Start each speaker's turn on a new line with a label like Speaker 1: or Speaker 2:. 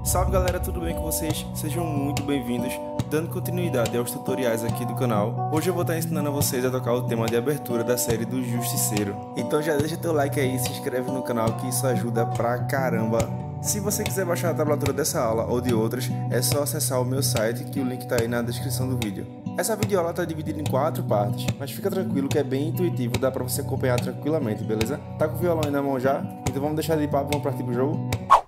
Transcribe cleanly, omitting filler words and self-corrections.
Speaker 1: Salve galera, tudo bem com vocês? Sejam muito bem-vindos, dando continuidade aos tutoriais aqui do canal. Hoje eu vou estar ensinando a vocês a tocar o tema de abertura da série do Justiceiro. Então já deixa teu like aí, se inscreve no canal que isso ajuda pra caramba. Se você quiser baixar a tablatura dessa aula ou de outras, é só acessar o meu site, que o link tá aí na descrição do vídeo. Essa videoaula tá dividida em 4 partes, mas fica tranquilo que é bem intuitivo, dá pra você acompanhar tranquilamente, beleza? Tá com o violão aí na mão já? Então vamos deixar de papo e vamos partir pro jogo?